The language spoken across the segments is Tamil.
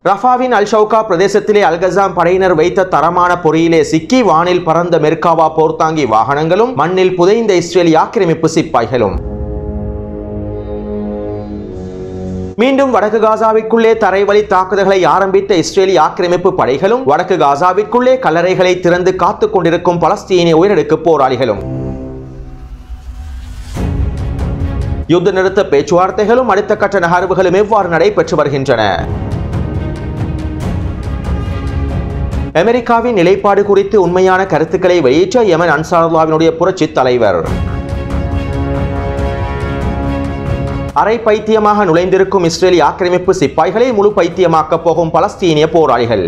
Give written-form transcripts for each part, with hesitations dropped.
ரஃபாவின் அல் ஷவுகா பிரதேசத்திலே அல்கசாம் படையினர் வைத்த தரமான பொறியிலே சிக்கி வானில் பறந்த மெர்காவா போர்த்தாங்கி வாகனங்களும் மண்ணில் புதைந்த இஸ்ரேலிய ஆக்கிரமிப்பு சிப்பாய்களும். மீண்டும் வடக்கு காசாவிற்குள்ளே தரைவழி தாக்குதல்களை ஆரம்பித்த இஸ்ரேலிய ஆக்கிரமிப்பு படைகளும் வடக்கு காசாவிற்குள்ளே கல்லறைகளை திறந்து காத்துக் கொண்டிருக்கும் பலஸ்தீனிய உயிரெடுக்கு போராளிகளும். யுத்த நிறுத்த பேச்சுவார்த்தைகளும் அடுத்த கட்ட நகர்வுகளும் எவ்வாறு நடைபெற்று வருகின்றன? அமெரிக்காவின் நிலைப்பாடு குறித்து உண்மையான கருத்துக்களை வெளியிட்ட யமன் அன்சாருல்லாவினுடைய புரட்சி தலைவர். அரை பைத்தியமாக நுழைந்திருக்கும் இஸ்ரேலிய ஆக்கிரமிப்பு சிப்பாய்களை முழு பைத்தியமாக்கப் போகும் பலஸ்தீனிய போராளிகள்.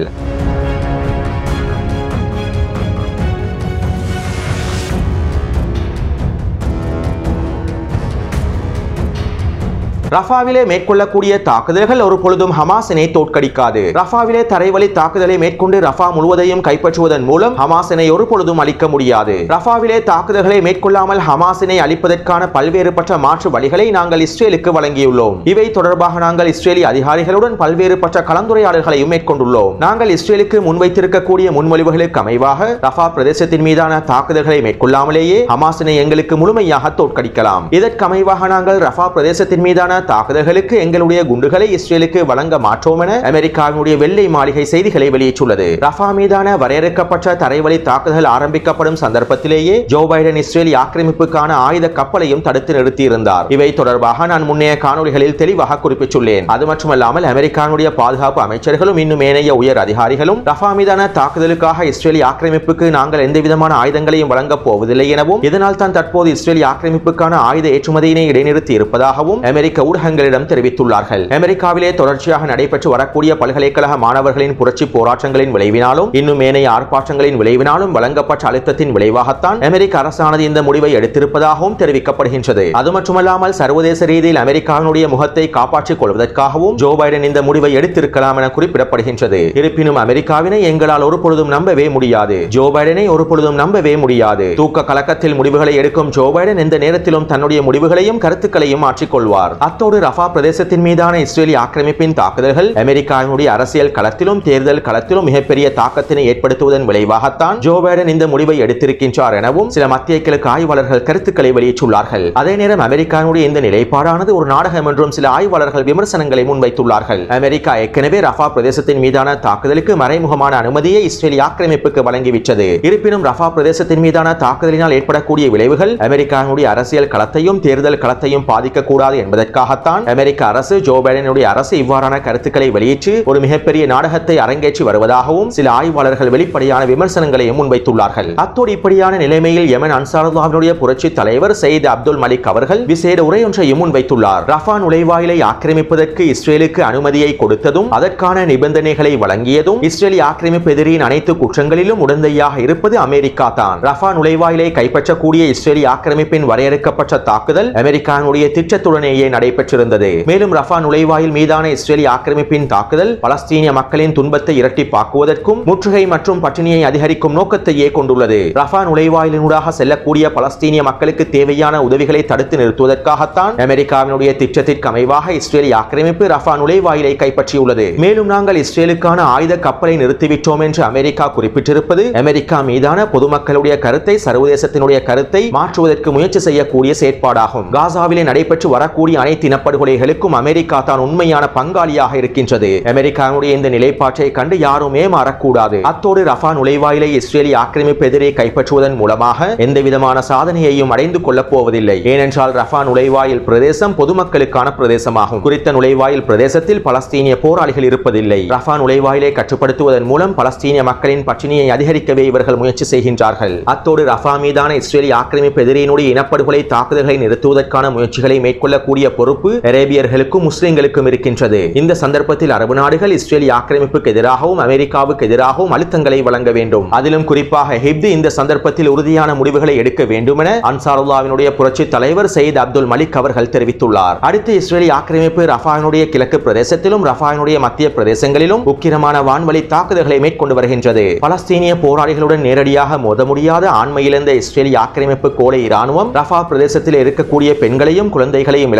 ரஃபாவிலே மேற்கொள்ளக்கூடிய தாக்குதல்கள் ஒரு பொழுதும் ஹமாஸினை தோற்கடிக்காது. ரஃபாவிலே தரைவழி தாக்குதலை மேற்கொண்டு ரஃபா முழுவதையும் கைப்பற்றுவதன் மூலம் ஹமாஸினை ஒரு பொழுதும் அழிக்க முடியாது. ரஃபாவிலே தாக்குதல்களை மேற்கொள்ளாமல் ஹமாஸினை அழிப்பதற்கான பல்வேறுபட்ட மாற்று வழிகளை நாங்கள் இஸ்ரேலுக்கு வழங்கியுள்ளோம். இவை தொடர்பாக நாங்கள் இஸ்ரேலிய அதிகாரிகளுடன் பல்வேறுபட்ட கலந்துரையாடல்களையும் மேற்கொண்டுள்ளோம். நாங்கள் இஸ்ரேலுக்கு முன்வைத்திருக்கக்கூடிய முன்மொழிவுகளுக்கு அமைவாக ரஃபா பிரதேசத்தின் மீதான தாக்குதல்களை மேற்கொள்ளாமலேயே ஹமாஸினை எங்களுக்கு முழுமையாக தோற்கடிக்கலாம். இதற்கு அமைவாக நாங்கள் ரஃபா பிரதேசத்தின் மீதான தாக்குதல்களுக்கு எங்களுடைய குண்டுகளை இஸ்ரேலுக்கு வழங்க மாட்டோம் என அமெரிக்காவினுடைய வெள்ளை மாளிகை செய்திகளை வெளியிட்டுள்ளது. ரஃபா மீதான வரையறுக்கப்பட்ட தரைவழி தாக்குதல் ஆரம்பிக்கப்படும் சந்தர்ப்பத்திலேயே ஜோ பைடன் இஸ்ரேலிய ஆக்கிரமிப்புக்கான ஆயுத கப்பலையும் தடுத்து நிறுத்தியிருந்தார். இவை தொடர்பாக நான் முன்னைய காணொலிகளில் தெளிவாக குறிப்பிட்டுள்ளேன். அது மட்டுமல்லாமல் அமெரிக்காவினுடைய பாதுகாப்பு அமைச்சர்களும் இன்னும் ஏனைய உயர் அதிகாரிகளும் ரஃபா மீதான தாக்குதலுக்காக இஸ்ரேலிய ஆக்கிரமிப்புக்கு நாங்கள் எந்தவிதமான ஆயுதங்களையும் வழங்கப் போவதில்லை எனவும் இதனால் தான் தற்போது இஸ்ரேலிய ஆக்கிரமிப்புக்கான ஆயுத ஏற்றுமதியினை இடைநிறுத்தி இருப்பதாகவும் அமெரிக்க ஊடகங்களிடம் தெரிவித்துள்ளார்கள். அமெரிக்காவிலே தொடர்ச்சியாக நடைபெற்று வரக்கூடிய பல்கலைக்கழக மாணவர்களின் புரட்சி போராட்டங்களின் விளைவினாலும் இன்னும் ஏனைய ஆர்ப்பாட்டங்களின் விளைவினாலும் வழங்கப்பட்ட அழுத்தத்தின் விளைவாகத்தான் அமெரிக்க அரசானது இந்த முடிவை எடுத்திருப்பதாகவும் தெரிவிக்கப்படுகின்றது. அது மட்டுமல்லாமல் சர்வதேச ரீதியில் அமெரிக்காவினுடைய முகத்தை காப்பாற்றிக் கொள்வதற்காகவும் ஜோ பைடன் இந்த முடிவை எடுத்திருக்கலாம் என குறிப்பிடப்படுகின்றது. இருப்பினும் அமெரிக்காவினை எங்களால் ஒரு பொழுதும் நம்பவே முடியாது. ஜோ பைடனை ஒரு பொழுதும் நம்பவே முடியாது. தூக்க கலக்கத்தில் முடிவுகளை எடுக்கும் ஜோ பைடன் எந்த நேரத்திலும் தன்னுடைய முடிவுகளையும் கருத்துக்களையும் மாற்றிக்கொள்வார். அத்தோடு ரஃபா பிரதேசத்தின் மீதான இஸ்ரேலிய ஆக்கிரமிப்பின் தாக்குதல்கள் அமெரிக்காவினுடைய அரசியல் களத்திலும் தேர்தல் களத்திலும் மிகப்பெரிய தாக்கத்தினை ஏற்படுத்துவதன் விளைவாகத்தான் ஜோ பைடன் இந்த முடிவை எடுத்திருக்கின்றார் எனவும் சில மத்திய கிழக்கு ஆய்வாளர்கள் கருத்துக்களை வெளியிட்டுள்ளார்கள். அதே நேரம் அமெரிக்காவினுடைய இந்த நிலைப்பாடானது ஒரு நாடகம் என்றும் சில ஆய்வாளர்கள் விமர்சனங்களை முன்வைத்துள்ளார்கள். அமெரிக்கா ஏற்கனவே ரஃபா பிரதேசத்தின் மீதான தாக்குதலுக்கு மறைமுகமான அனுமதியை இஸ்ரேலிய ஆக்கிரமிப்புக்கு வழங்கிவிட்டது. இருப்பினும் ரஃபா பிரதேசத்தின் மீதான தாக்குதலினால் ஏற்படக்கூடிய விளைவுகள் அமெரிக்காவினுடைய அரசியல் களத்தையும் தேர்தல் களத்தையும் பாதிக்கக்கூடாது என்பதற்காக அமெரிக்க அரசு ஜோ பைடனுடைய அரசு இவ்வாறான கருத்துக்களை வெளியிட்டு ஒரு மிகப்பெரிய நாடகத்தை அரங்கேற்றி வருவதாகவும் சில ஆய்வாளர்கள் வெளிப்படையான விமர்சனங்களையும் முன்வைத்துள்ளார்கள். அத்தோடு இப்படியான நிலைமையில் யமன் அன்சாருல்லாவினுடைய புரட்சி தலைவர் சயீத் அப்துல் மலிக் அவர்கள் விசேட உரையொன்றையும் முன்வைத்துள்ளார். ரஃபா நுழைவாயிலை ஆக்கிரமிப்பதற்கு இஸ்ரேலுக்கு அனுமதியை கொடுத்ததும் அதற்கான நிபந்தனைகளை வழங்கியதும் இஸ்ரேலிய ஆக்கிரமிப்பு எதிரியின் அனைத்து குற்றங்களிலும் உடந்தையாக இருப்பது அமெரிக்கா தான். ரஃபா நுழைவாயிலை கைப்பற்றக்கூடிய இஸ்ரேலிய ஆக்கிரமிப்பின் வரையறுக்கப்பட்ட தாக்குதல் அமெரிக்காவுடைய திட்டத்துடனேயே நடைபெற்றிருந்தது. மேலும் ரஃபா நுழைவாயில் மீதான இஸ்ரேலிய ஆக்கிரமிப்பின் தாக்குதல் பலஸ்தீனிய மக்களின் துன்பத்தை இரட்டிப்பாக்குவதற்கும் முற்றுகை மற்றும் பட்டினியை அதிகரிக்கும் நோக்கத்தையே கொண்டுள்ளது. ரஃபா நுழைவாயிலினூடாக செல்லக்கூடிய பலஸ்தீனிய மக்களுக்கு தேவையான உதவிகளை தடுத்து நிறுத்துவதற்காகத்தான் அமெரிக்காவினுடைய திட்டத்திற்கு அமைவாக இஸ்ரேலிய ஆக்கிரமிப்பு ரஃபா நுழைவாயிலை கைப்பற்றியுள்ளது. மேலும் நாங்கள் இஸ்ரேலுக்கான ஆயுத கப்பலை நிறுத்திவிட்டோம் என்று அமெரிக்கா குறிப்பிட்டிருப்பது அமெரிக்கா மீதான பொதுமக்களுடைய கருத்தை சர்வதேசத்தினுடைய கருத்தை மாற்றுவதற்கு முயற்சி செய்யக்கூடிய செயற்பாடாகும். காசாவிலே நடைபெற்று வரக்கூடிய அனைத்து இனப்படுகொலைகளுக்கும் அமெரிக்கா தான் உண்மையான பங்காளியாக இருக்கின்றது. அமெரிக்காவுடைய இந்த நிலைப்பாட்டை கண்டு யாரும் ஏமாறக்கூடாது. அத்தோடு ரஃபா நுழைவாயிலை இஸ்ரேலிய ஆக்கிரமிப்பு எதிரே கைப்பற்றுவதன் மூலமாக எந்த விதமான சாதனையையும் அடைந்து கொள்ளப் போவதில்லை. ஏனென்றால் ரஃபா நுழைவாயில் பிரதேசம் பொதுமக்களுக்கான பிரதேசமாகும். குறித்த நுழைவாயில் பிரதேசத்தில் பலஸ்தீனிய போராளிகள் இருப்பதில்லை. ரஃபா நுழைவாயிலை கட்டுப்படுத்துவதன் மூலம் பலஸ்தீனிய மக்களின் பட்டினியை அதிகரிக்கவே இவர்கள் முயற்சி செய்கின்றார்கள். அத்தோடு ரஃபா மீதான இஸ்ரேலிய ஆக்கிரமிப்பு எதிரியினுடைய இனப்படுகொலை தாக்குதல்களை நிறுத்துவதற்கான முயற்சிகளை மேற்கொள்ளக்கூடிய பொறுப்பு அரேபியர்களுக்கும் முஸ்லிம்களுக்கும் இருக்கின்றது. இந்த சந்தர்ப்பத்தில் அரபு நாடுகள் இஸ்ரேலிய ஆக்கிரமிப்புக்கு எதிராகவும் அமெரிக்காவுக்கு எதிராகவும் அழுத்தங்களை வழங்க வேண்டும். அதிலும் குறிப்பாக எகிப்து இந்த சந்தர்ப்பத்தில் உறுதியான முடிவுகளை எடுக்க வேண்டும் என அன்சாருல்லாவினுடைய புரட்சி தலைவர் சயீத் அப்துல் மலிக் அவர்கள் தெரிவித்துள்ளார். அடுத்து இஸ்ரேலிய ஆக்கிரமிப்பு ரஃபாவினுடைய கிழக்கு பிரதேசத்திலும் ரஃபாவினுடைய மத்திய பிரதேசங்களிலும் உக்கிரமான வான்வழி தாக்குதல்களை மேற்கொண்டு வருகின்றது. பலஸ்தீனிய போராளிகளுடன் நேரடியாக மோத முடியாத ஆண்மையிழந்த இஸ்ரேலிய ஆக்கிரமிப்பு கோலை இராணுவம் ரஃபா பிரதேசத்தில் இருக்கக்கூடிய பெண்களையும் குழந்தைகளையும் இலக்கு வைத்து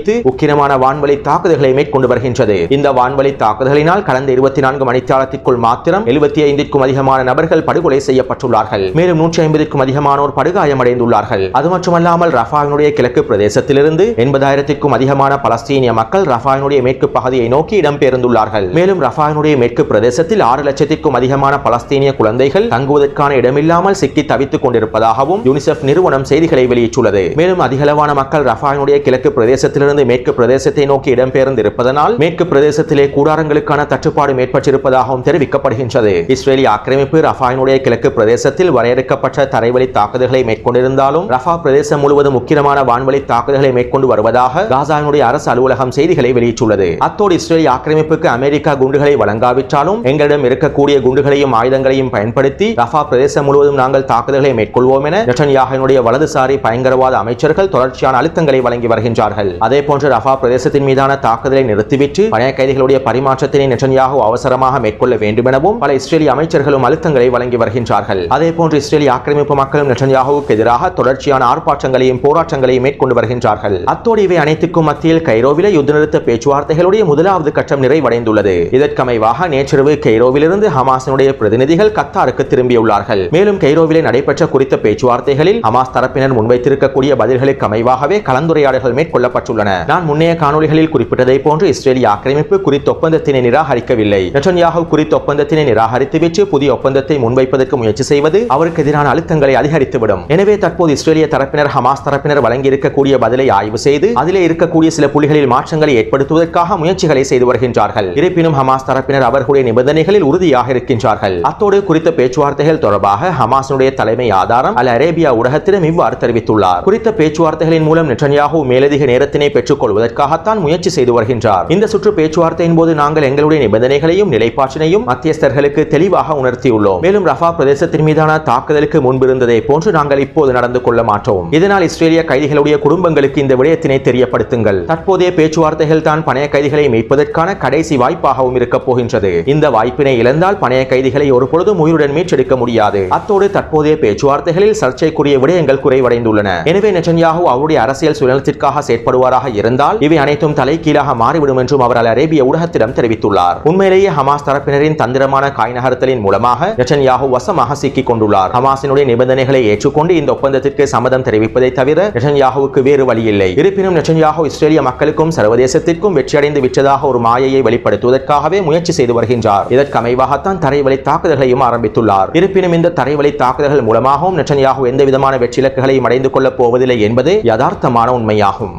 குறித்து உக்கிரமான வான்வழி தாக்குதல்களை மேற்கொண்டு வருகின்றது. இந்த வான்வழி தாக்குதலினால் கடந்த 24 மணித்தியாலத்திற்குள் மாத்திரம் 75க்கும் அதிகமான நபர்கள் படுகொலை செய்யப்பட்டுள்ளார்கள். மேலும் 150க்கும் அதிகமானோர் படுகாயமடைந்துள்ளார்கள். அது மட்டுமல்லாமல் ரஃபாவினுடைய கிழக்கு பிரதேசத்திலிருந்து 80,000க்கும் அதிகமான பலஸ்தீனிய மக்கள் ரஃபாவினுடைய மேற்கு பகுதியை நோக்கி இடம்பெயர்ந்துள்ளார்கள். மேலும் ரஃபாவினுடைய மேற்கு பிரதேசத்தில் 6 லட்சத்திற்கும் அதிகமான பலஸ்தீனிய குழந்தைகள் தங்குவதற்கான இடமில்லாமல் சிக்கி தவித்துக் கொண்டிருப்பதாகவும் யுனிசெஃப் நிறுவனம் செய்திகளை வெளியிட்டுள்ளது. மேலும் அதிகளவான மக்கள் ரஃபாவினுடைய கிழக்கு பிரதேசத்திலிருந்து மேற்கு பிரதேசத்தை நோக்கி இடம்பெயர்ந்து இருப்பதனால் மேற்கு பிரதேசத்திலே கூடாரங்களுக்கான தட்டுப்பாடு ஏற்பட்டிருப்பதாகவும் தெரிவிக்கப்படுகின்றது. இஸ்ரேலிய ஆக்கிரமிப்பு ரஃபாவினுடைய கிழக்கு பிரதேசத்தில் வரையறுக்கப்பட்ட தரைவழி தாக்குதல்களை மேற்கொண்டிருந்தாலும் ரஃபா பிரதேசம் முழுவதும் முக்கியமான வான்வழி தாக்குதல்களை மேற்கொண்டு வருவதாக காசாவினுடைய அரசு அலுவலகம் செய்திகளை வெளியிட்டுள்ளது. அத்தோடு இஸ்ரேலிய ஆக்கிரமிப்புக்கு அமெரிக்கா குண்டுகளை வழங்காவிட்டாலும் எங்களிடம் இருக்கக்கூடிய குண்டுகளையும் ஆயுதங்களையும் பயன்படுத்தி ரஃபா பிரதேசம் முழுவதும் நாங்கள் தாக்குதல்களை மேற்கொள்வோம் என நெட்டன்யாஹுவினுடைய வலதுசாரி பயங்கரவாத அமைச்சர்கள் தொடர்ச்சியான அழுத்தங்களை வழங்கி வருகின்றார்கள். அதேபோன்று ரஃபா பிரதேசத்தின் மீதான தாக்குதலை நிறுத்திவிட்டு பணைய கைதிகளுடைய பரிமாற்றத்தினை நெட்டன்யாஹு அவசரமாக மேற்கொள்ள வேண்டும் எனவும் பல இஸ்ரேலிய அமைச்சர்களும் அழுத்தங்களை வழங்கி வருகின்றார்கள். அதேபோன்று இஸ்ரேலிய ஆக்கிரமிப்பு மக்களும் நெட்டன்யாஹுவுக்கு எதிராக தொடர்ச்சியான ஆர்ப்பாட்டங்களையும் போராட்டங்களையும் மேற்கொண்டு வருகின்றார்கள். அத்தோடு இவை அனைத்துக்கும் மத்தியில் கைரோவிலே யுத்த நிறுத்த பேச்சுவார்த்தைகளுடைய முதலாவது கட்டம் நிறைவடைந்துள்ளது. இதற்கமைவாக நேற்றிரவு கைரோவிலிருந்து ஹமாஸினுடைய பிரதிநிதிகள் கத்தாருக்கு திரும்பியுள்ளார்கள். மேலும் கைரோவிலே நடைபெற்ற குறித்த பேச்சுவார்த்தைகளில் ஹமாஸ் தரப்பினர் முன்வைத்திருக்கக்கூடிய பதில்களுக்கு அமைவாகவே கலந்துரையாடல்கள் மேற்கொள்ளப்பட்டுள்ளன. நான் முன்னைய காணொலிகளில் குறிப்பிட்டதை போன்று இஸ்ரேலிய ஆக்கிரமிப்பு குறித்த ஒப்பந்தத்தினை நிராகரிக்கவில்லை. நெட்டன்யாஹு குறித்த ஒப்பந்தத்தினை நிராகரித்துவிட்டு புதிய ஒப்பந்தத்தை முன்வைப்பதற்கு முயற்சி செய்வது அவருக்கு எதிரான அழுத்தங்களை அதிகரித்துவிடும். எனவே தற்போது இஸ்ரேலிய தரப்பினர் ஹமாஸ் தரப்பினர் வழங்கி இருக்கக்கூடிய பதிலை ஆய்வு செய்து அதிலே இருக்கக்கூடிய சில புள்ளிகளில் மாற்றங்களை ஏற்படுத்துவதற்காக முயற்சிகளை செய்து வருகின்றார்கள். இருப்பினும் ஹமாஸ் தரப்பினர் அவர்களுடைய நிபந்தனைகளில் உறுதியாக இருக்கின்றார்கள். அத்தோடு குறித்த பேச்சுவார்த்தைகள் தொடர்பாக ஹமாஸினுடைய தலைமை ஆதாரம் அல் அரேபியா ஊடகத்திடம் இவ்வாறு தெரிவித்துள்ளார். குறித்த பேச்சுவார்த்தைகளின் மூலம் நெட்டன்யாஹு மேலதிக நேரத்தினை பெற்றுக் கொள்வதற்காகத்தான் முயற்சி செய்து வருகின்றார். இந்த சுற்று பேச்சுவார்த்தையின் போது நாங்கள் எங்களுடைய நிபந்தனைகளையும் நிலைப்பாட்டினையும் மத்தியஸ்தர்களுக்கு தெளிவாக உணர்த்தியுள்ளோம். மேலும் ரஃபா பிரதேசத்தின் மீதான தாக்குதலுக்கு முன்பிருந்ததை போன்று நாங்கள் இப்போது நடந்து கொள்ள மாட்டோம். இதனால் இஸ்ரேலிய கைதிகளுடைய குடும்பங்களுக்கு இந்த விடயத்தினை தெரியப்படுத்துங்கள். தற்போதைய பேச்சுவார்த்தைகள் தான் பணைய கைதிகளை மீட்பதற்கான கடைசி வாய்ப்பாகவும் இருக்க போகின்றது. இந்த வாய்ப்பினை இழந்தால் பணைய கைதிகளை ஒருபொழுதும் உயிருடன் மீட்டெடுக்க முடியாது. அத்தோடு தற்போதைய பேச்சுவார்த்தைகளில் சர்ச்சைக்குரிய விடயங்கள் குறைவடைந்துள்ளன. எனவே நெட்டன்யாஹு அவருடைய அரசியல் சுயநலத்திற்காக செயற்படுவாராக இருந்தால் இவை அனைத்தும் தலைகீழாக மாறிவிடும் என்றும் அவர் அல் அரேபிய ஊடகத்திடம் தெரிவித்துள்ளார். உண்மையிலேயே ஹமாஸ் தரப்பினரின் தந்திரமான காய் நகர்த்தலின் மூலமாக நெட்டன்யாஹு வசமாக சிக்கிக் கொண்டுள்ளார். ஹமாஸினுடைய நிபந்தனைகளை ஏற்றுக்கொண்டு இந்த ஒப்பந்தத்திற்கு சம்மதம் தெரிவிப்பதை தவிர நெட்டன்யாஹுவுக்கு வேறு வழி இல்லை. இருப்பினும் நெட்டன்யாஹு இஸ்ரேலிய மக்களுக்கும் சர்வதேசத்திற்கும் வெற்றியடைந்து விட்டதாக ஒரு மாயையை வெளிப்படுத்துவதற்காகவே முயற்சி செய்து வருகின்றார். இதற்கு அமைவாகத்தான் தரைவழி தாக்குதல்களையும் ஆரம்பித்துள்ளார். இருப்பினும் இந்த தரைவழி தாக்குதல்கள் மூலமாகவும் நெட்டன்யாஹு எந்த விதமான வெற்றி இலக்குகளையும் அடைந்து கொள்ளப் போவதில்லை என்பது யதார்த்தமான உண்மையாகும்.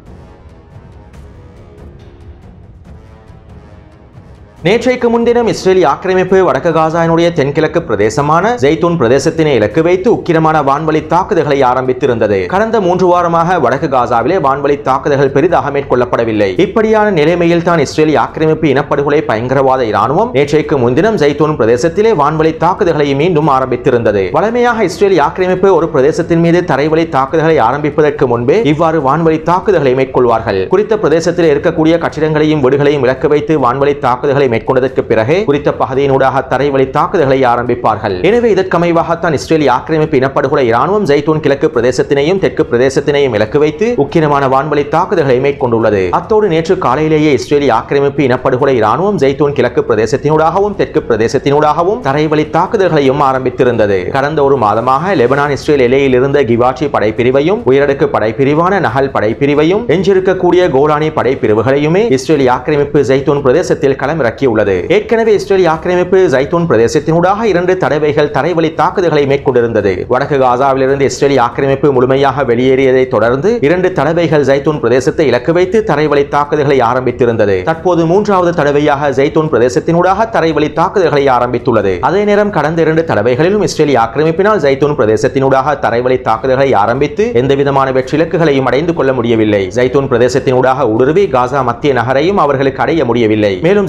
நேற்றைக்கு முன்தினம் இஸ்ரேலிய ஆக்கிரமிப்பு வடக்கு காசாவினுடைய தென்கிழக்கு பிரதேசமான ஜெய்தூன் பிரதேசத்தினை இலக்கு வைத்து உக்கிரமான வான்வழி தாக்குதல்களை ஆரம்பித்திருந்தது. கடந்த 3 வாரமாக வடக்கு காசாவிலே வான்வழி தாக்குதல்கள் பெரிதாக மேற்கொள்ளப்படவில்லை. இப்படியான நிலைமையில் தான் இஸ்ரேலிய ஆக்கிரமிப்பு இனப்படுகொலை பயங்கரவாத இராணுவம் நேற்றைக்கு முன்தினம் ஜெய்தூன் பிரதேசத்திலே வான்வழி தாக்குதல்களை மீண்டும் ஆரம்பித்திருந்தது. வழமையாக இஸ்ரேலிய ஆக்கிரமிப்பு ஒரு பிரதேசத்தின் மீது தரைவழி தாக்குதல்களை ஆரம்பிப்பதற்கு முன்பே இவ்வாறு வான்வழி தாக்குதல்களை மேற்கொள்வார்கள். குறித்த பிரதேசத்தில் இருக்கக்கூடிய கட்டிடங்களையும் வீடுகளையும் இலக்கு வைத்து வான்வழி தாக்குதல்களை மேற்கொண்டதற்கு பிறகு குறித்த பகுதியினூடாக தரைவழி தாக்குதல்களை ஆரம்பிப்பார்கள். எனவே இதற்கமைவாகத்தான் இஸ்ரேலிய ஆக்கிரமிப்பு இனப்படுகொலை இராணுவம் ஜெய்தூன் கிழக்கு பிரதேசத்தினையும் தெற்கு பிரதேசத்தினையும் இலக்கு வைத்து உக்கிரமான வான்வழி தாக்குதல்களை மேற்கொண்டுள்ளது. அத்தோடு நேற்று காலையிலேயே இஸ்ரேலிய ஆக்கிரமிப்பு இனப்படுகொலை இராணுவம் ஜெய்தூன் கிழக்கு பிரதேசத்தினூடாகவும் தெற்கு பிரதேசத்தினூடாகவும் தரைவழி தாக்குதல்களையும் ஆரம்பித்திருந்தது. கடந்த ஒரு மாதமாக லெபனான் இஸ்ரேல் எல்லையில் இருந்த கிவாச்சி படைப்பிரிவையும் உயரடுக்கு படைப்பிரிவான நஹல் படைப்பிரிவையும் எஞ்சிருக்கக்கூடிய கோலானி படைப்பிரிவுகளையுமே இஸ்ரேலிய ஆக்கிரமிப்பு ஜெய்தூன் பிரதேசத்தில் களமிறக்கி உள்ளது. ஏற்கனவே இஸ்ரேலிய ஆக்கிரமிப்பு ஜெய்தூன் பிரதேசத்தினூடாக 2 தடவைகள் தரைவழி தாக்குதல்களை மேற்கொண்டிருந்தது. வடக்கு காசாவிலிருந்து இஸ்ரேலிய ஆக்கிரமிப்பு முழுமையாக வெளியேறியதை தொடர்ந்து 2 தடவைகள் ஜெய்தூன் பிரதேசத்தை இலக்கு வைத்து தரைவழி தாக்குதல்களை ஆரம்பித்திருந்தது. தற்போது 3வது தடவையாக ஜெய்தூன் பிரதேசத்தினூடாக தரைவழி தாக்குதல்களை ஆரம்பித்துள்ளது. அதே நேரம் கடந்த 2 தடவைகளிலும் இஸ்ரேலிய ஆக்கிரமிப்பினால் ஜெய்தூன் பிரதேசத்தினூடாக தரைவழி தாக்குதல்களை ஆரம்பித்து எந்தவிதமான வெற்றி இலக்குகளையும் அடைந்து கொள்ள முடியவில்லை. ஜெய்தூன் பிரதேசத்தினூடாக ஊடுருவி காசா மத்திய நகரையும் அவர்களுக்கு அடைய முடியவில்லை. மேலும் ஜெய்தூன்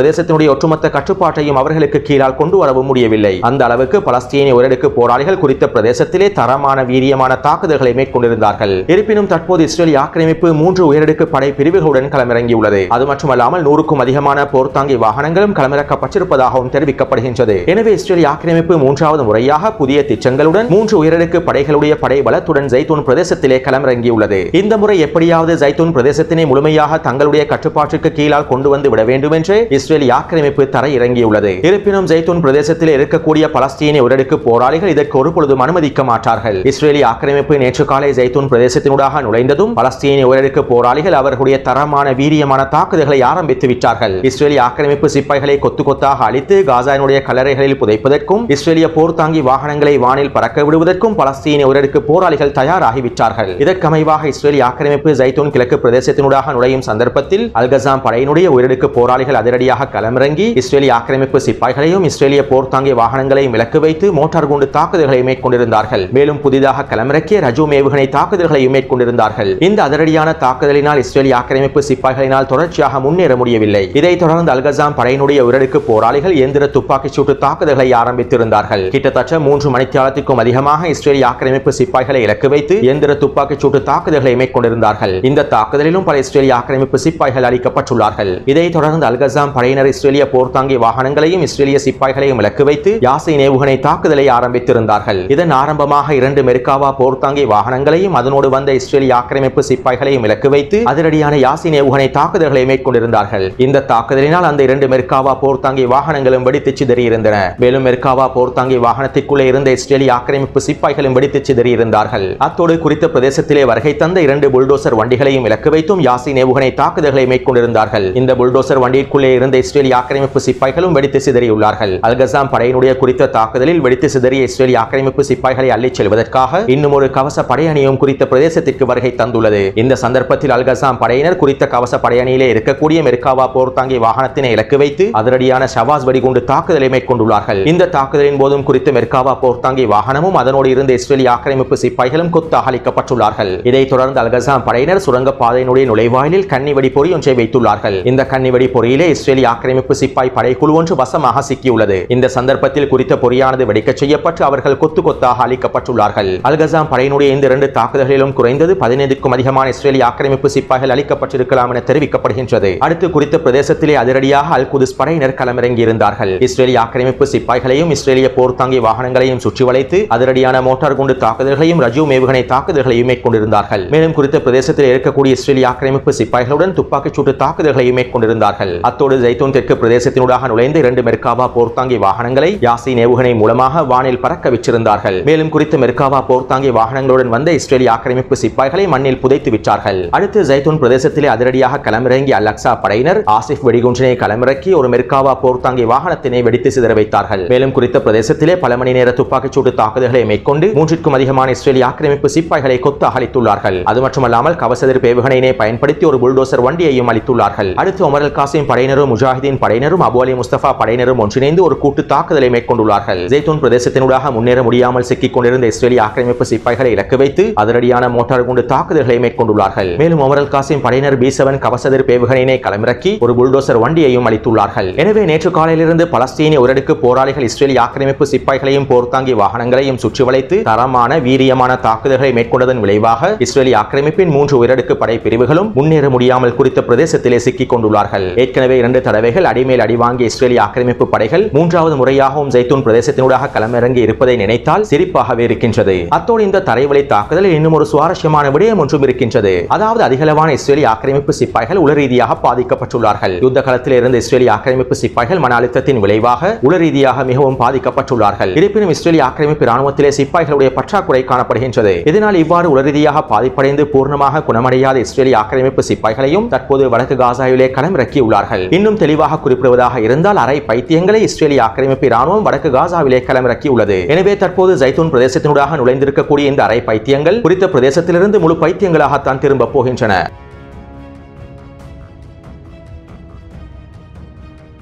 பிரதேசத்தினுடைய ஒட்டுமொத்த கட்டுப்பாட்டையும் அவர்களுக்கு கீழால் கொண்டு வரவும் முடியவில்லை. அந்த அளவுக்கு பலஸ்தீனிய உயரடுக்கு போராளிகள் குறித்த பிரதேசத்திலே தரமான வீரியமான தாக்குதல்களை மேற்கொண்டிருந்தார்கள். இருப்பினும் தற்போது இஸ்ரேலிய ஆக்கிரமிப்பு 3 உயரடுக்கு படை பிரிவுகளுடன் களமிறங்கியுள்ளது. அது மட்டுமல்லாமல் 100க்கும் அதிகமான போர்த்தாங்கி வாகனங்களும் களமிறக்கப்பட்டிருப்பதாகவும் தெரிவிக்கப்படுகின்றது. எனவே இஸ்ரேலிய ஆக்கிரமிப்பு 3வது முறையாக புதிய திட்டங்களுடன் 3 உயரடுக்கு படைகளுடைய படை பலத்துடன் ஜைத்தூன் பிரதேசத்திலே களமிறங்கியுள்ளது. இந்த முறை எப்படியாவது ஜைத்தூன் பிரதேசத்தினை முழுமையாக தங்களுடைய கட்டுப்பாட்டுக்கு கீழால் கொண்டு வந்து விட வேண்டும் என்று இஸ்ரேலிய ஆக்கிரமிப்பு தரை இறங்கியுள்ளது. இருப்பினும் ஜைத்தூன் பிரதேசத்தில் இருக்கக்கூடிய பலஸ்தீனிய உயரடுக்கு போராளிகள் இதற்கு ஒருபொழுதும் அனுமதிக்க மாட்டார்கள். இஸ்ரேலிய ஆக்கிரமிப்பு நேற்று காலை ஜைத்தூன் பிரதேசத்தினூடாக நுழைந்ததும் பலஸ்தீனிய உயரடுக்கு போராளிகள் அவர்களுடைய தரமான வீரியமான தாக்குதல்களை ஆரம்பித்து விட்டார்கள். இஸ்ரேலிய ஆக்கிரமிப்பு சிப்பாய்களை கொத்து கொத்தாக அழித்து காசாவினுடைய கல்லறைகளில் புதைப்பதற்கும் இஸ்ரேலிய போர்த்தாங்கி வாகனங்களை வானில் பறக்க விடுவதற்கும் பலஸ்தீனிய உயரடுக்கு போராளிகள் தயாராகிவிட்டார்கள். இதற்கமைவாக இஸ்ரேலிய ஆக்கிரமிப்பு ஜைத்தூன் கிழக்கு பிரதேசத்தினூடாக நுழையும் சந்தர்ப்பத்தில் அல்கசாம் படையினுடைய உயரடுக்கு போராளிகள் அதிரடியாக களமிறங்கி இஸ்ரேலிய ஆக்கிரமிப்பு சிப்பாய்களையும் இஸ்ரேலிய போர்த்தாங்கி வாகனங்களையும் இலக்கு வைத்து மோட்டார் குண்டு தாக்குதல்களை மேற்கொண்டிருந்தார்கள். மேலும் புதிதாக களமிறக்கிய ரஜூம் ஏவுகணை தாக்குதல்களையும் மேற்கொண்டிருந்தார்கள். இந்த அதிரடியான தாக்குதலினால் இஸ்ரேலிய ஆக்கிரமிப்பு சிப்பாய்களினால் தொடர்ச்சியாக முன்னேற முடியவில்லை. இதைத் தொடர்ந்து அல்கசாம் படையினுடைய உயரடுக்கு போராளிகள் இயந்திர துப்பாக்கி சூட்டு தாக்குதல்களை ஆரம்பித்திருந்தார்கள். கிட்டத்தட்ட 3 மணித்தியாலத்திற்கும் அதிகமாக இஸ்ரேலிய ஆக்கிரமிப்பு சிப்பாய்களை இலக்கு வைத்து இயந்திர துப்பாக்கி சூட்டு தாக்குதல்களை மேற்கொண்டிருந்தார்கள். இந்த தாக்குதலிலும் பல இஸ்ரேலிய ஆக்கிரமிப்பு சிப்பாய்கள் அளிக்கப்பட்டுள்ளார்கள். இதைத் தொடர்ந்து அல்கசாம் படையினர் இஸ்ரேலிய போர்த்தாங்கி வாகனங்களையும் இஸ்ரேலிய சிப்பாய்களையும் இலக்கு வைத்து யாசின் ஏவுகணை தாக்குதலை ஆரம்பித்திருந்தார்கள். இதன் ஆரம்பமாக 2 மெர்காவா போர்த்தாங்கி வாகனங்களையும் அதனோடு வந்த இஸ்ரேலிய ஆக்கிரமிப்பு சிப்பாய்களையும் இலக்கு வைத்து அதிரடியான யாசின் ஏவுகணை தாக்குதல்களை மேற்கொண்டிருந்தார்கள். இந்த தாக்குதலினால் அந்த 2 மெர்காவா போர்த்தாங்கி வாகனங்களும் வெடித்து சிதறியிருந்தன. மேலும் மெர்காவா போர்த்தாங்கி வாகனத்திற்குள்ளே இருந்த இஸ்ரேலிய ஆக்கிரமிப்பு சிப்பாய்களும் வெடித்து சிதறியிருந்தார்கள். அத்தோடு குறித்த பிரதேசத்திலே வருகை தந்த 2 புல்டோசர் வண்டிகளையும் இலக்கு வைத்தும் யாசின் ஏவுகணை தாக்குதல்களை மேற்கொண்டிருந்தார்கள். இந்த புல்டோசர் வண்டிக்குள்ளே இருந்த இஸ்ரேலிய ஆக்கிரமிப்பு சிப்பாய்களும் வெடித்து சிதறியுள்ளார்கள். அல்கசாம் படையினுடைய குறித்த தாக்குதலில் வெடித்து சிதறிய இஸ்ரேலிய ஆக்கிரமிப்பு சிப்பாய்களை அள்ளிச் செல்வதற்காக இன்னும் ஒரு கவச படையணியும் குறித்த பிரதேசத்திற்கு வருகை தந்துள்ளது. இந்த சந்தர்ப்பத்தில் அல்கசாம் படையினர் குறித்த கவச படையணியிலே இருக்கக்கூடிய மெர்காவா போர்த்தாங்கி வாகனத்தினை இலக்கு வைத்து அதிரடியான ஷவாஸ் வெடிகுண்டு தாக்குதலை மேற்கொண்டுள்ளார்கள். இந்த தாக்குதலின் போதும் குறித்த மெர்காவா போர்த்தாங்கி வாகனமும் அதனோடு இருந்த இஸ்ரேலிய ஆக்கிரமிப்பு சிப்பாய்களும் கொத்தாக அளிக்கப்பட்டுள்ளார்கள். இதைத் தொடர்ந்து அல்கசாம் படையினர் சுரங்க பாதையினுடைய நுழைவாயிலில் கன்னிவெடி பொறி ஒன்றை வைத்துள்ளார்கள். இந்த கன்னிவெடி பொறியிலே இஸ்ரேலிய ஆக்கிரமிப்பு சிப்பாய் படைக்குழு ஒன்று வசமாக சிக்கியுள்ளது. இந்த சந்தர்ப்பத்தில் குறித்த பொறியானது வெடிக்கச் செய்யப்பட்டு அவர்கள் கொத்து கொத்தாக அளிக்கப்பட்டுள்ளார்கள். அல்கசாம் படையினுடைய இந்த 2 தாக்குதல்களிலும் குறைந்தது 15க்கும் அதிகமான இஸ்ரேலிய ஆக்கிரமிப்பு சிப்பாய்கள் அளிக்கப்பட்டிருக்கலாம் என தெரிவிக்கப்படுகின்றது. அடுத்து குறித்த பிரதேசத்திலே அதிரடியாக அல் குதுஸ் படையினர் களமிறங்கி இருந்தார்கள். இஸ்ரேலிய ஆக்கிரமிப்பு சிப்பாய்களையும் இஸ்ரேலிய போர்த்தாங்கி வாகனங்களையும் சுற்றி வளைத்து அதிரடியான மோட்டார் குண்டு தாக்குதல்களையும் ரஜூம் ஏவுகணை தாக்குதல்களையும் மேற்கொண்டிருந்தார்கள். மேலும் குறித்த பிரதேசத்தில் இருக்கக்கூடிய இஸ்ரேலிய ஆக்கிரமிப்பு சிப்பாய்களுடன் துப்பாக்கிச் சூட்டு தாக்குதல்களையும் மேற்கொண்டிருந்தார்கள். அத்தோடு ஜைத்தூன் தெற்கு பிரதேசத்தினூடாக நுழைந்த 2 மெர்காவா போர்த்தாங்கி வாகனங்களை யாசின் ஏவுகணை மூலமாக வானில் பறக்க விட்டிருந்தார்கள். மேலும் குறித்த மெர்காவா போர்த்தாங்கி வாகனங்களுடன் வந்த இஸ்ரேலிய ஆக்கிரமிப்பு சிப்பாய்களை மண்ணில் புதைத்து விட்டார்கள். அடுத்து ஜைத்தூன் பிரதேசத்திலே அதிரடியாக களமிறங்கி அல் அக்ஸா படையினர் ஆசிப் வெடிகுண்டினை களமிறக்கி ஒரு மெர்காவா போர்த்தாங்கி வாகனத்தினை வெடித்து சிதற வைத்தார்கள். மேலும் குறித்த பிரதேசத்திலே பல மணி நேர துப்பாக்கிச் சூட்டு தாக்குதல்களை மேற்கொண்டு 3க்கும் அதிகமான இஸ்ரேலிய ஆக்கிரமிப்பு சிப்பாய்களை கொத்தாக அளித்துள்ளார்கள். அது மட்டுமல்லாமல் கவசெதிர்ப்பு ஏவுகணையினை பயன்படுத்தி ஒரு புல்டோசர் வண்டியையும் அளித்துள்ளார்கள். அடுத்து உமர் அல் காசிம் படையினரும் முஜாஹிதீன் படையினரும் அபு அலி முஸ்தபா படையினரும் ஒன்றிணைந்து ஒரு கூட்டு தாக்குதலை மேற்கொண்டுள்ளார்கள். ஜைத்தூன் பிரதேசத்தினூடாக முன்னேற முடியாமல் சிக்கிக் கொண்டிருந்த இஸ்ரேலிய ஆக்கிரமிப்பு சிப்பாய்களை இலக்கு வைத்து அதிரடியான மோட்டார் குண்டு தாக்குதல்களை மேற்கொண்டுள்ளார்கள். மேலும் உமர் அல் காசிம் படையினர் B7 கவசெதிர்ப்பு ஏவுகணையினை களமிறக்கி ஒரு புல்டோசர் வண்டியையும் அளித்துள்ளார்கள். எனவே நேற்று காலையிலிருந்து பலஸ்தீனிய உயரடுக்கு போராளிகள் இஸ்ரேலிய ஆக்கிரமிப்பு சிப்பாய்களையும் போர்த்தாங்கி வாகனங்களையும் சுற்றி வளைத்து தரமான வீரியமான தாக்குதல்களை மேற்கொண்டதன் விளைவாக இஸ்ரேலிய ஆக்கிரமிப்பின் 3 உயரடுக்கு படை பிரிவுகளும் முன்னேற முடியாமல் குறித்த பிரதேசத்திலே சிக்கிக் கொண்டுள்ளார்கள். ஏற்கனவே 2 தடவைகள் அடிமேல் அடி வாங்கிய இஸ்ரேலிய ஆக்கிரமிப்பு படைகள் 3வது முறையாகவும் ஜைத்தூன் பிரதேசத்தினூடாக களமிறங்கி இருப்பதை நினைத்தால் சிரிப்பாகவே இருக்கின்றது. அத்தோடு இந்த தரைவழி தாக்குதலில் இன்னும் ஒரு சுவாரஸ்யமான விடயம் ஒன்றும் இருக்கின்றது. அதாவது அதிகளவான இஸ்ரேலிய ஆக்கிரமிப்பு சிப்பாய்கள் உள ரீதியாக பாதிக்கப்பட்டுள்ளார்கள். யுத்த களத்தில் இருந்த இஸ்ரேலிய ஆக்கிரமிப்பு சிப்பாய்கள் மன அழுத்தத்தின் விளைவாக உள ரீதியாக மிகவும் பாதிக்கப்பட்டுள்ளார்கள். இருப்பினும் இஸ்ரேலிய ஆக்கிரமிப்பு ராணுவத்திலே சிப்பாய்களுடைய பற்றாக்குறை காணப்படுகின்றது. இதனால் இவ்வாறு உள ரீதியாக பாதிப்படைந்து பூர்ணமாக குணமடையாத இஸ்ரேலிய ஆக்கிரமிப்பு சிப்பாய்களையும் தற்போது வடக்கு காசாவிலே களமிறக்கியுள்ளார்கள். இன்னும் தெளிவாக குறிப்பிடுவதாக இருந்தால் அரை பைத்தியங்களை இஸ்ரேலிய ஆக்கிரமிப்பு ராணுவம் வடக்கு காசாவிலே களமிறக்கியுள்ளது. எனவே தற்போது ஜைத்தூன் பிரதேசத்தினூடாக நுழைந்திருக்கக்கூடிய இந்த அரை பைத்தியங்கள் குறித்த பிரதேசத்திலிருந்து முழு பைத்தியங்களாகத்தான் திரும்ப போகின்றன.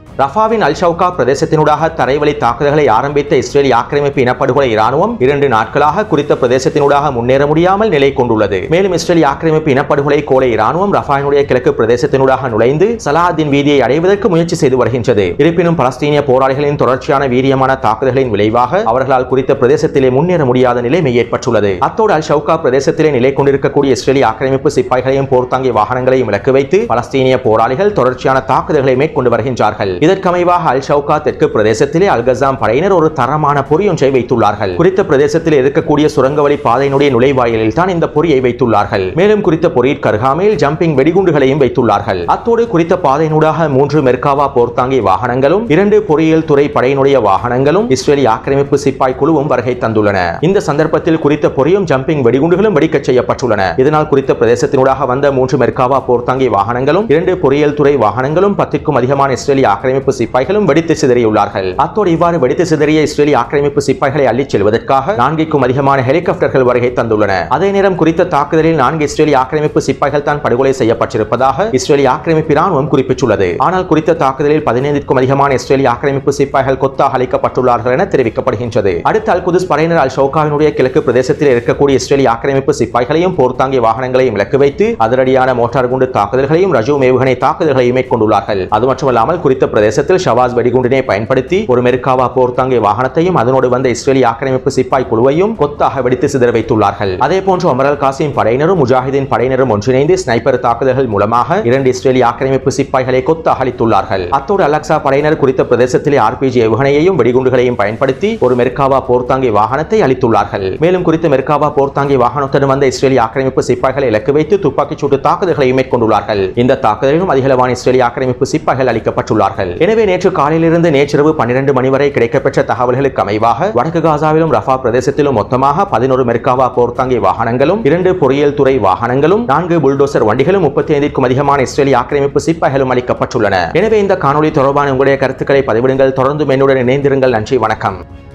ரஃபாவின் அல் ஷவுகா பிரதேசத்தினூடாக தரைவழி தாக்குதல்களை ஆரம்பித்த இஸ்ரேலிய ஆக்கிரமிப்பு இனப்படுகொலை இராணுவம் 2 நாட்களாக குறித்த பிரதேசத்தினூடாக முன்னேற முடியாமல் நிலை கொண்டுள்ளது. மேலும் இஸ்ரேலிய ஆக்கிரமிப்பு இனப்படுகொலை கோலை இராணுவம் ரஃபாவினுடைய கிழக்கு பிரதேசத்தினூடாக நுழைந்து சலாஹ்தீன் வீதியை அடைவதற்கு முயற்சி செய்து வருகின்றது. இருப்பினும் பலஸ்தீனிய போராளிகளின் தொடர்ச்சியான வீரியமான தாக்குதல்களின் விளைவாக அவர்களால் குறித்த பிரதேசத்திலே முன்னேற முடியாத நிலைமை ஏற்பட்டுள்ளது. அத்தோடு அல் ஷவுகா பிரதேசத்திலே நிலை கொண்டிருக்கக்கூடிய இஸ்ரேலிய ஆக்கிரமிப்பு சிப்பாய்களையும் போர்த்தாங்கி வாகனங்களையும் இலக்கு வைத்து பலஸ்தீனிய போராளிகள் தொடர்ச்சியான தாக்குதல்களை மேற்கொண்டு வருகின்றார்கள். இதற்கமைவாக அல் ஷவுகா தெற்கு பிரதேசத்திலே அல் கஸாம் படையினர் ஒரு தரமான பொறியொன்றை வைத்துள்ளார்கள். குறித்த பிரதேசத்தில் இருக்கக்கூடிய சுரங்கவழி பாதையினுடைய நுழைவாயிலில் தான் இந்த பொறியை வைத்துள்ளார்கள். மேலும் குறித்த பொறியிற்கு அருகாமையில் ஜம்பிங் வெடிகுண்டுகளையும் வைத்துள்ளார்கள். அத்தோடு குறித்த பாதையினூடாக 3 மெர்காவா போர்த்தாங்கி வாகனங்களும் 2 பொறியியல் துறை படையினுடைய வாகனங்களும் இஸ்ரேலிய ஆக்கிரமிப்பு சிப்பாய் குழுவும் வருகை தந்துள்ளன. இந்த சந்தர்ப்பத்தில் குறித்த பொறியும் ஜம்பிங் வெடிகுண்டுகளும் வெடிக்கச் செய்யப்பட்டுள்ளன. இதனால் குறித்த பிரதேசத்தினூடாக வந்த 3 மெர்காவா போர்த்தாங்கி வாகனங்களும் 2 பொறியியல் துறை வாகனங்களும் 10க்கும் அதிகமான இஸ்ரேலிய ஆக்கிரமிப்பு சிப்பாய்களும் வெடித்து சிதறியுள்ளார்கள். அத்தோடு இவ்வாறு வெடித்து சிதறிய இஸ்ரேலிய ஆக்கிரமிப்பு சிப்பாய்களை அள்ளிச் செல்வதற்காக 4க்கும் அதிகமான ஹெலிகாப்டர்கள் வருகை தந்துள்ளன. அதே நேரம் குறித்த தாக்குதலில் 4 இஸ்ரேலிய ஆக்கிரமிப்பு சிப்பாய்கள் தான் படுகொலை செய்யப்பட்டிருப்பதாக இஸ்ரேலிய ஆக்கிரமிப்பு இராணுவம் குறிப்பிட்டுள்ளது. ஆனால் குறித்த தாக்குதலில் 15க்கும் அதிகமான இஸ்ரேலிய ஆக்கிரமிப்பு சிப்பாய்கள் கொத்தாக அளிக்கப்பட்டுள்ளார்கள் என தெரிவிக்கப்படுகின்றது. அடுத்த அல் குதுஸ் படையினர் அல் ஷவுகாவினுடைய கிழக்கு பிரதேசத்தில் இருக்கக்கூடிய இஸ்ரேலிய ஆக்கிரமிப்பு சிப்பாய்களையும் போர்த்தாங்கி வாகனங்களையும் இலக்கு வைத்து அதிரடியான மோட்டார் குண்டு தாக்குதல்களையும் ரஜூம் ஏவுகணை தாக்குதல்களையும் மேற்கொண்டுள்ளார்கள். அது மட்டுமல்லாமல் குறித்த பிரதேசத்தில் ஷவாஸ் வெடிகுண்டினை பயன்படுத்தி ஒரு மெர்காவா போர்த்தாங்கி வாகனத்தையும் அதனோடு வந்த இஸ்ரேலிய ஆக்கிரமிப்பு சிப்பாய் குழுவையும் கொத்தாக வெடித்து சிதற வைத்துள்ளார்கள். அதேபோன்று அமர் அல் காசிம் படையினரும் முஜாஹிதீன் படையினரும் ஒன்றிணைந்து ஸ்னைப்பர் தாக்குதல்கள் மூலமாக 2 இஸ்ரேலிய ஆக்கிரமிப்பு சிப்பாய்களை கொத்தாக அளித்துள்ளார்கள். அத்தோடு அல் அக்ஸா படையினர் குறித்த பிரதேசத்திலே RPG ஏவுகணையையும் வெடிகுண்டுகளையும் பயன்படுத்தி ஒரு மெர்காவா போர்த்தாங்கி வாகனத்தை அளித்துள்ளார்கள். மேலும் குறித்த மெர்காவா போர்த்தாங்கி வாகனத்துடன் வந்த இஸ்ரேலிய ஆக்கிரமிப்பு சிப்பாய்களை இலக்கு வைத்து துப்பாக்கிச் சூட்டு தாக்குதல்களை மேற்கொண்டுள்ளார்கள். இந்த தாக்குதலிலும் அதிகளவான இஸ்ரேலிய ஆக்கிரமிப்பு சிப்பாய்கள் அளிக்கப்பட்டுள்ளார்கள். எனவே நேற்று காலையிலிருந்து நேற்றிரவு 12 மணி வரை கிடைக்கப்பெற்ற தகவல்களுக்கு அமைவாக வடக்கு காசாவிலும் ரஃபா பிரதேசத்திலும் மொத்தமாக 11 மெர்காவா போர்த்தாங்கி வாகனங்களும் 2 பொறியியல் துறை வாகனங்களும் 4 புல்டோசர் வண்டிகளும் 35க்கும் அதிகமான இஸ்ரேலிய ஆக்கிரமிப்பு சிப்பாய்களும் அளிக்கப்பட்டுள்ளன. எனவே இந்த காணொலி தொடர்பான உங்களுடைய கருத்துக்களை பதிவிடுங்கள். தொடர்ந்து என்னுடன் இணைந்திருங்கள். நன்றி, வணக்கம்.